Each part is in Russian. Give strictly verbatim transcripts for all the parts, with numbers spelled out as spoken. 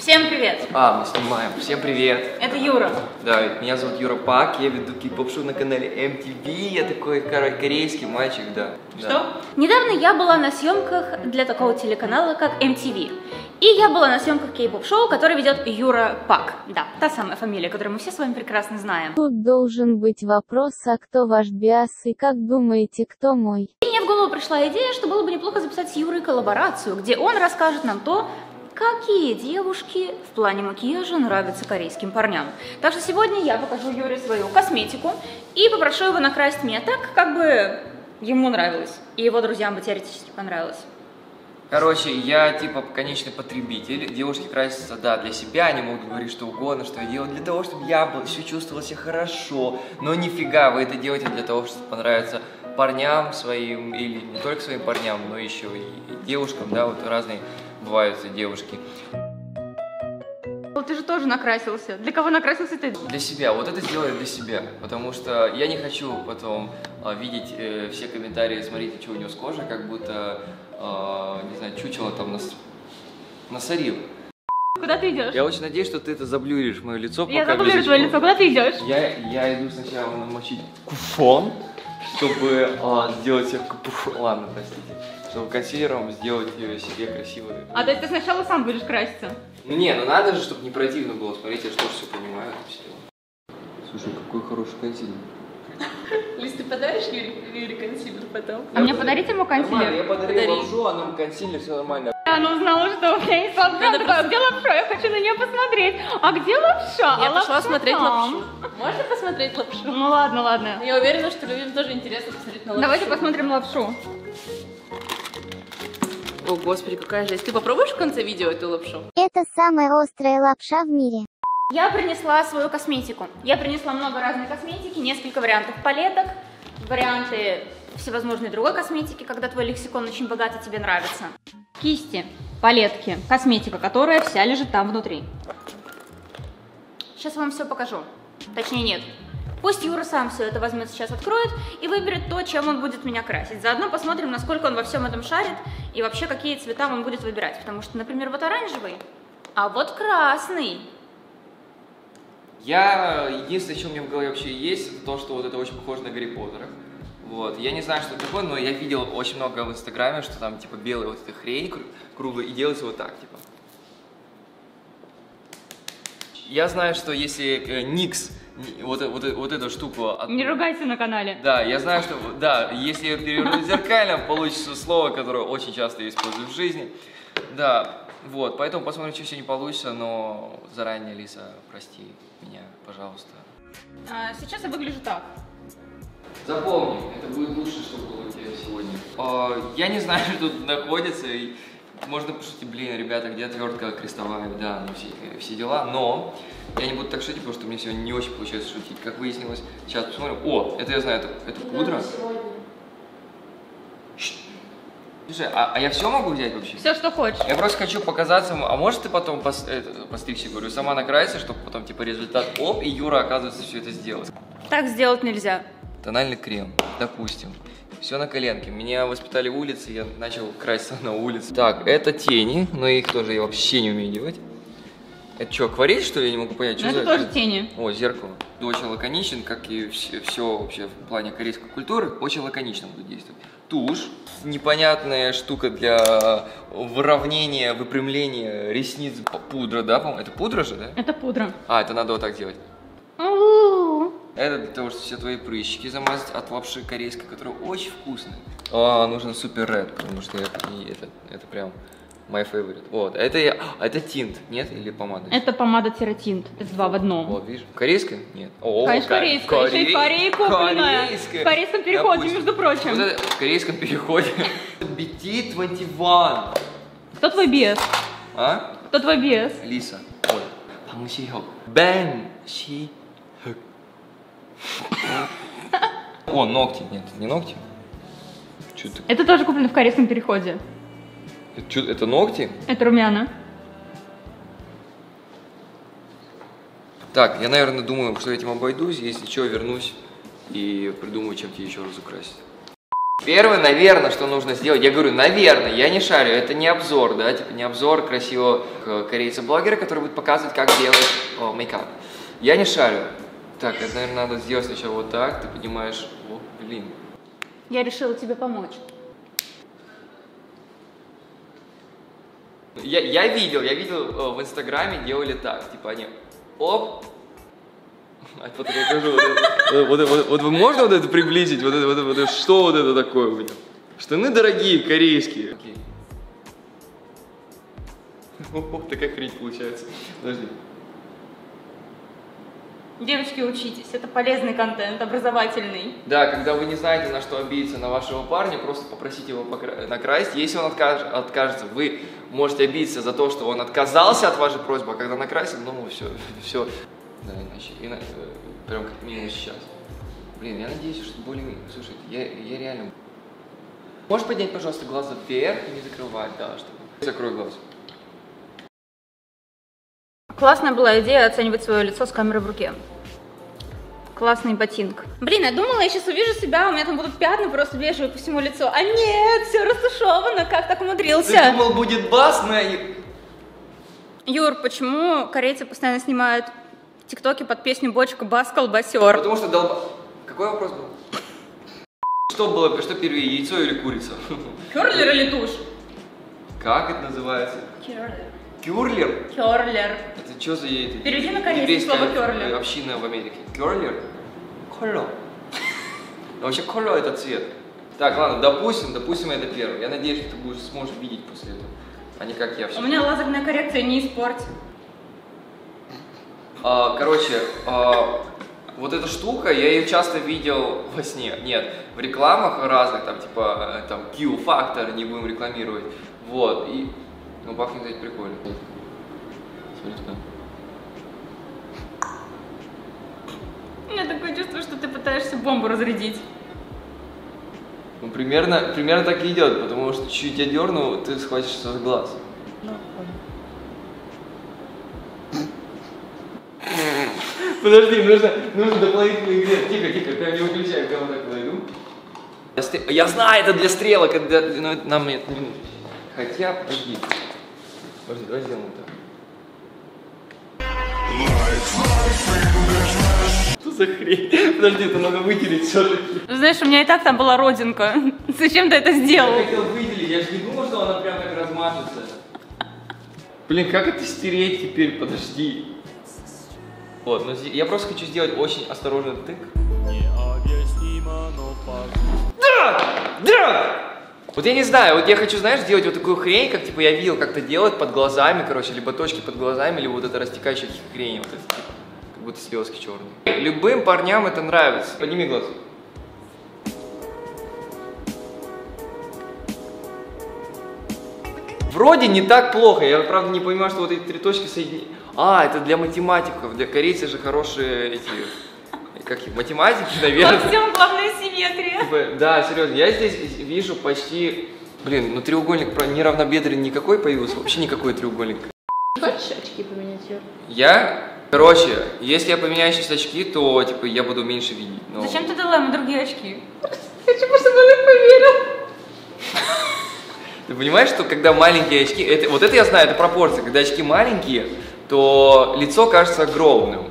Всем привет! А, мы снимаем. Всем привет! Это Юра. Да, меня зовут Юра Пак, я веду кей-поп-шоу на канале эм ти ви, я такой корейский мальчик, да. Что? Да. Недавно я была на съемках для такого телеканала, как эм ти ви. И я была на съемках кей-поп-шоу, который ведет Юра Пак. Да, та самая фамилия, которую мы все с вами прекрасно знаем. Тут должен быть вопрос, а кто ваш биас и как думаете, кто мой? И мне в голову пришла идея, что было бы неплохо записать с Юрой коллаборацию, где он расскажет нам то, какие девушки в плане макияжа нравятся корейским парням. Так что сегодня я покажу Юре свою косметику и попрошу его накрасить меня так, как бы ему нравилось. И его друзьям бы теоретически понравилось. Короче, я типа конечный потребитель. Девушки красятся, да, для себя, они могут говорить что угодно, что я делаю для того, чтобы я был, все чувствовал себя хорошо. Но нифига, вы это делаете для того, чтобы понравиться парням своим, или не только своим парням, но еще и девушкам, да, вот разные бывают девушки. Ты же тоже накрасился. Для кого накрасился ты? Для себя. Вот это сделаю для себя. Потому что я не хочу потом а, видеть э, все комментарии, смотрите, что у него с кожей, как будто, а, не знаю, чучело там нас... насорил. Куда ты идешь? Я очень надеюсь, что ты это заблюришь мое лицо. Я заблюрю твое лицо. Куда ты идешь? Я, я иду сначала намочить куфон, чтобы а, сделать себе капюшон. Ладно, простите. Чтобы консилером сделать себе красивую. А то есть ты сначала сам будешь краситься? Ну не, ну надо же, чтобы не противно было. Смотрите, я же тоже все понимаю. Все. Слушай, какой хороший консилер. Лиз, ты подаришь Юре, Юре консилер потом? А мне подарите ему консилер? Я подарил лапшу, а нам консилер, все нормально. Она узнала, что у меня есть лапша. Она такая, где лапша? Я хочу на нее посмотреть. А где лапша? Я а пошла лапша смотреть там. лапшу. Можно посмотреть лапшу? Ну ладно, ладно. Я уверена, что людям тоже интересно посмотреть на лапшу. Давайте посмотрим лапшу. О, господи, какая жесть. Ты попробуешь в конце видео эту лапшу? Это самая острая лапша в мире. Я принесла свою косметику. Я принесла много разной косметики, несколько вариантов палеток, варианты всевозможной другой косметики, когда твой лексикон очень богат и тебе нравится. Кисти, палетки, косметика, которая вся лежит там внутри. Сейчас я вам все покажу. Точнее, нет. Пусть Юра сам все это возьмет сейчас, откроет и выберет то, чем он будет меня красить. Заодно посмотрим, насколько он во всем этом шарит и вообще какие цвета он будет выбирать. Потому что, например, вот оранжевый, а вот красный. Я, единственное, что у меня в голове вообще есть, это то, что вот это очень похоже на Гарри Поттера. Вот. Я не знаю, что это такое, но я видел очень много в Инстаграме, что там типа белая вот эта хрень круглая и делается вот так, типа. Я знаю, что если э, Никс вот, вот, вот эту штуку... От... Не ругайся на канале. Да, я знаю, что, да, если ее перевернуть зеркально, получится слово, которое очень часто я использую в жизни. Да, вот, поэтому посмотрим, что все не получится, но заранее, Лиса, прости меня, пожалуйста. А, сейчас я выгляжу так. Запомни, это будет лучше, что было у тебя сегодня. А, я не знаю, что тут находится, и можно пошутить, блин, ребята, где отвертка крестовая, да, ну все, все дела, но я не буду так шутить, потому что мне сегодня не очень получается шутить. Как выяснилось, сейчас посмотрим. О, это я знаю, это, это пудра. Слушай, а, а я все могу взять вообще? Все, что хочешь. Я просто хочу показаться, а может ты потом пос, это, постричься, говорю, сама накрасишь, чтобы потом типа результат оп, и Юра, оказывается, все это сделал. Так сделать нельзя. Тональный крем, допустим. Все на коленке. Меня воспитали улицы, я начал краситься на улице. Так, это тени, но их тоже я вообще не умею делать. Это что, акварель, что ли? Я не могу понять, что Но за... это тоже тени. О, зеркало. Очень лаконичен, как и все, все вообще в плане корейской культуры. Очень лаконично буду действовать. Тушь. Непонятная штука для выравнения, выпрямления ресниц. Пудра, да, по-моему? Это пудра же, да? Это пудра. А, это надо вот так делать. У-у-у. Это для того, чтобы все твои прыщики замазать от лапши корейской, которая очень вкусная. А, нужен супер ред, потому что это, это, это прям my favorite. Вот, это я, а это тинт, нет? Или помада? Это помада-тинт. Это два в одном. Вот, видишь? Корейская? Нет. О, Конечно, корейская. Еще и в Корее купленная. Корейская. В корейском переходе, Допустим. между прочим. Вот это, в корейском переходе. би ти двадцать один. Кто твой биэс? А? Кто твой биэс? Лиса. Ой. 방시혁. Бен Ши. О, ногти. Нет, это не ногти. Чё ты? Это тоже куплено в корейском переходе. Это, чё, это ногти? Это румяна. Так, я, наверное, думаю, что этим обойдусь. Если что, вернусь и придумаю, чем тебе еще раз украсить. Первое, наверное, что нужно сделать, я говорю, наверное, я не шарю, это не обзор, да, типа не обзор красивого корейца-блогера, который будет показывать, как делать о, мейкап. Я не шарю. Так, это, наверное, надо сделать сначала вот так, ты понимаешь, о, блин. Я решила тебе помочь. Я, я видел, я видел в Инстаграме делали так, типа они, оп, а потом я покажу, вот, это, вот, вот, вот, вот можно вот это приблизить, вот это, вот это, вот это, что вот это такое у меня? Штаны дорогие, корейские. Окей. О, такая хрень получается. Подожди. Девочки, учитесь, это полезный контент, образовательный. Да, когда вы не знаете, на что обидеться на вашего парня, просто попросите его покра- накрасить. Если он откаж- откажется, вы можете обидеться за то, что он отказался от вашей просьбы, а когда накрасил, ну все, все. Да, иначе, иначе, прям как минимум сейчас. Блин, я надеюсь, что более... Слушай, я, я реально... Можешь поднять, пожалуйста, глаза вверх и не закрывать, да, чтобы... Закрой глаз. Классная была идея оценивать свое лицо с камерой в руке. Классный ботинок. Блин, я думала, я сейчас увижу себя, у меня там будут пятна просто бежевые по всему лицу. А нет, все растушевано, как так умудрился? Ты думал, будет басно? Юр, почему корейцы постоянно снимают тиктоки под песню «Бочка, бас, колбасер»? Потому что долба... Какой вопрос был? Что было, что первее, яйцо или курица? Кёрлер или тушь? Как это называется? Кёрлер. Кюрлер? Кёрлер. Это что за это? Переведи на корейский слово кёрлер. Община в Америке. Кёрлер? Коло. Вообще коло это цвет. Так, ладно, допустим, допустим, это первое. Я надеюсь, что ты будешь сможешь видеть после этого, а не как я все. У меня лазерная коррекция, не испорть. А, короче, а, вот эта штука, я ее часто видел во сне. Нет, в рекламах разных, там типа там Q-фактор, не будем рекламировать. Вот, и... Ну, пахнет это прикольно. Смотри туда. У меня такое чувство, что ты пытаешься бомбу разрядить. Ну, примерно, примерно так и идет, потому что чуть я дерну, ты схватишься за глаз. Подожди, нужно, нужно дополнительный ингредиент. Тихо, тихо, прям не выключай, прямо так подойду. Я, стрел... я знаю, это для стрелок, это для... Но это нам нет, не нужно. Хотя, подожди. Подожди, давай сделаем вот так. Что за хрень? Подожди, это надо выделить все-таки. Знаешь, у меня и так там была родинка. Зачем ты это сделал? Я хотел выделить, я же не думал, что она прям так размажется. Блин, как это стереть теперь? Подожди. Вот, но я просто хочу сделать очень осторожный тык. Да! Да! Вот я не знаю, вот я хочу, знаешь, сделать вот такую хрень, как типа я видел, как-то делают под глазами, короче, либо точки под глазами, либо вот это растекающая хрень, вот это, типа, как будто слезки черные. Любым парням это нравится. Подними глаз. Вроде не так плохо, я правда не понимаю, что вот эти три точки соединены. А, это для математиков, для корейцы же хорошие эти, как их, математики, наверное. Во всем главная симметрия. Типа, да, серьезно, я здесь вижу почти, блин, ну треугольник неравнобедренный никакой появился, вообще никакой треугольник. Хочешь очки поменять, Юр? Я, короче, если я поменяю сейчас очки, то типа я буду меньше видеть. Но... Зачем ты дала ему другие очки? Хочу, чтобы он поверил. Ты понимаешь, что когда маленькие очки, это, вот это я знаю, это пропорция, когда очки маленькие, то лицо кажется огромным.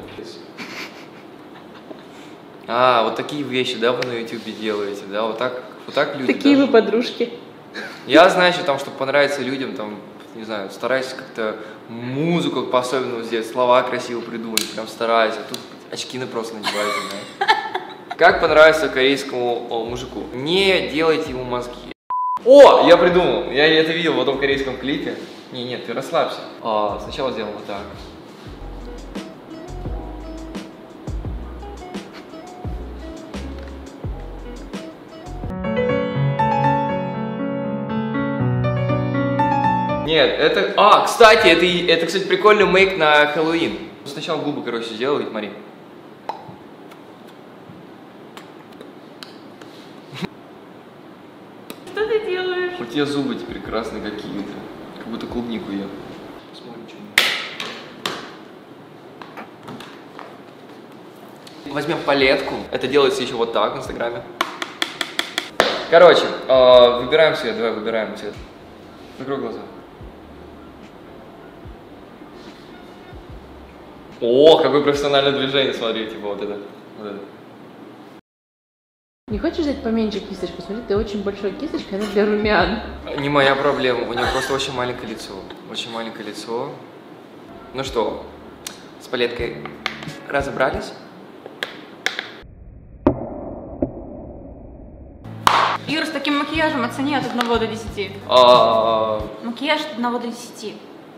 А, вот такие вещи, да, вы на ютубе делаете, да, вот так, вот так люди. Такие даже... вы подружки. Я, знаю, что там, чтобы понравиться людям, там, не знаю, стараюсь как-то музыку по-особенному сделать, слова красиво придумать, прям стараюсь, а тут очки на просто надеваете, да. Как понравиться корейскому о, мужику? Не делайте ему мозги. О, я придумал, я это видел в одном корейском клипе. Не, нет, ты расслабься. А, сначала сделаем вот так. Нет, это... А, кстати, это, это, кстати, прикольный мейк на Хэллоуин. Сначала губы, короче, сделай, смотри. Что ты делаешь? У тебя зубы теперь красные какие-то. Как будто клубнику ел. Посмотрим, что. Возьмем палетку. Это делается еще вот так в Инстаграме. Короче, э, выбираем цвет, давай выбираем цвет. Закрой глаза. О, какое профессиональное движение, смотри, типа вот это. Вот это. Не хочешь взять поменьше кисточку? Смотри, ты очень большой кисточка, она для румян. Не моя проблема, у нее просто очень маленькое лицо. Очень маленькое лицо. Ну что, с палеткой разобрались? Юр, с таким макияжем оцени от одного до десяти. А, Макияж от одного до десяти.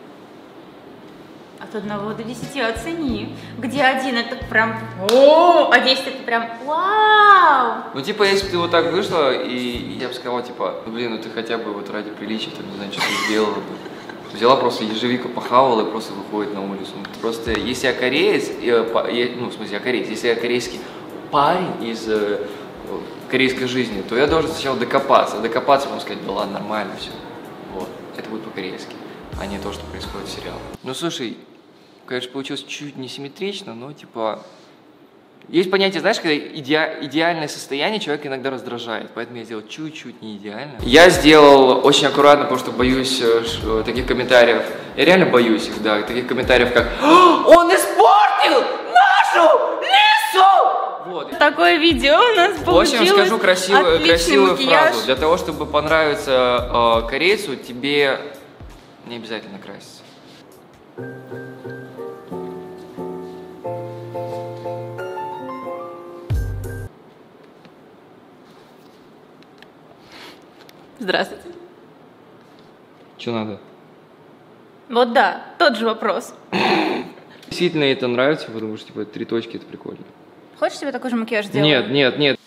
От одного до десяти оцени. Где один это прям о, а десять это прям вау. Ну типа, если бы ты вот так вышла, и я бы сказала, типа, ну блин, ну ты хотя бы вот ради приличия, там, не знаю, что ты сделала бы. Взяла просто ежевика, похавала и просто выходит на улицу. Просто если я кореец, я, я, ну в смысле я кореец, если я корейский парень из э, корейской жизни, то я должен сначала докопаться. Докопаться, можно сказать, да ладно, нормально все. Вот, это будет по-корейски, а не то, что происходит в сериале. Ну слушай, конечно, получилось чуть несимметрично, но типа... Есть понятие, знаешь, когда иде... идеальное состояние человека иногда раздражает, поэтому я сделал чуть-чуть не идеально. Я сделал очень аккуратно, потому что боюсь э, таких комментариев. Я реально боюсь их, да, таких комментариев, как «Он испортил нашу лису!» Вот. Такое видео у нас В получилось. общем, скажу красивую, Отличный красивую макияж. фразу. Для того, чтобы понравиться э, корейцу, тебе не обязательно краситься. Здравствуйте. Что надо? Вот да, тот же вопрос. Действительно, это нравится, потому что типа три точки это прикольно. Хочешь себе такой же макияж сделать? Нет, нет, нет.